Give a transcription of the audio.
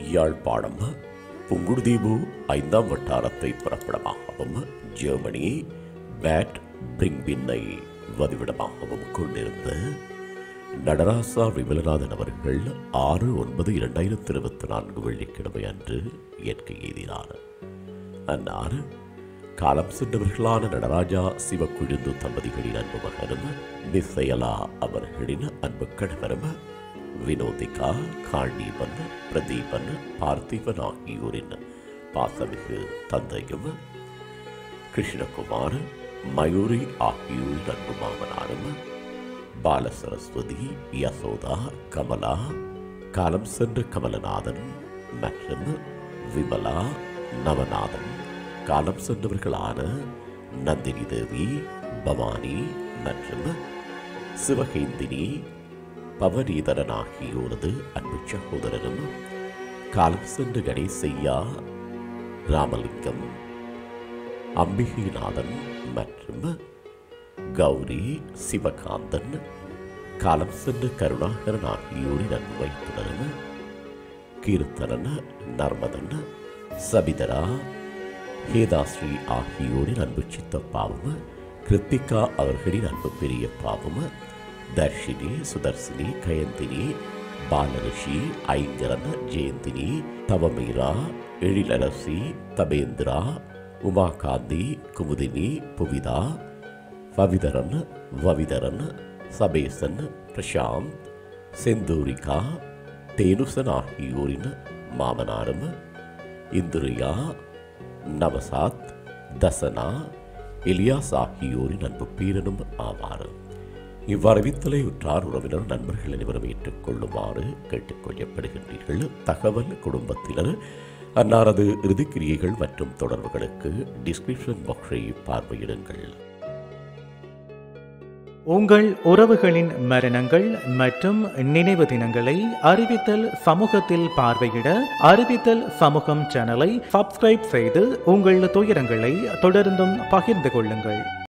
யாழ்ப்பாணம் புங்குடுதீவு 5ஆம் வட்டாரத்தை புறப்படமாகவும் Germany bad பிரிங்பின்னை வதிவிடமாகவும் கொண்டிருந்த நடராசா விமலநாதன் அவர்கள் 6/9/2024 வெள்ளிக்கிழமை அன்று இயற்கை எய்தினார். அன்னார் காலம் சென்றவர்களான நடராஜா சிவக்குழுந்து தம்பதிகளின் அன்பு மகனும் நிசையலா அவர்களின் அன்பு கணவரும் வினோதிகா, காண்டீபன், பிரதீபன், பார்த்திபன் ஆகியோரின் பாசமிகு தந்தையும் கிருஷ்ணகுமார், மயூரி ஆகியோரின் அன்பு மாமனாரும் பாலசரஸ்வதி, யசோதா, கமலா, காலம் சென்ற கமலநாதன் மற்றும் விமலா, நவநாதன், காலம் சென்றவர்களான நந்தினி தேவி, பவானி மற்றும் சிவகேந்தினி, பவனீதரன் ஆகியோரது அன்பு சகோதரரும் காலம் சென்ற கணேசையா, ராமலிங்கம், அம்பிகைநாதன் மற்றும் கௌரி, சிவகாந்தன், காலம் சென்ற கருணாகரன் ஆகியோரின் அன்பு வைத்துணரும் கீர்த்தனன், நர்மதன், சபிதரா, ஹேதாஸ்ரீ ஆகியோரின் அன்பு சித்தப்பாவும் கிருத்திகா அவர்களின் அன்பு பெரியப்பாவும் தர்ஷினி, சுதர்சினி, கயந்தினி, பாலரிஷி, ஐங்கரன், ஜெயந்தினி, தவமீரா, எழிலரசி, தபேந்திரா, உமாகாந்தி, குமுதினி, புவிதா, பவிதரன், வவிதரன், சபேசன், பிரசாந்த், செந்தூரிகா, தேனுசன் ஆகியோரின் மாமனாரும் இந்துரியா, நவசாத், தசனா, எலியாஸ் ஆகியோரின் அன்பு பீரனும் ஆவார். இவ்வறிவித்தலை உற்றார் உறவினர் நண்பர்கள் அனைவரும் ஏற்றுக்கொள்ளுமாறு கேட்டுக்கொள்ளப்படுகின்றீர்கள். தகவல் குடும்பத்தினர் அன்னாரது இறுதிக்கிரியைகள் மற்றும் தொடர்புகளுக்கு டிஸ்கிரிப்ஷன் பாக்ஸை பார்வையிடுங்கள். உங்கள் உறவுகளின் மரணங்கள் மற்றும் நினைவு தினங்களை அறிவித்தல் சமூகத்தில் பார்வையிட அறிவித்தல் சமூகம் சேனலை சப்ஸ்கிரைப் செய்து உங்கள் துயரங்களை தொடர்ந்தும் பகிர்ந்து கொள்ளுங்கள்.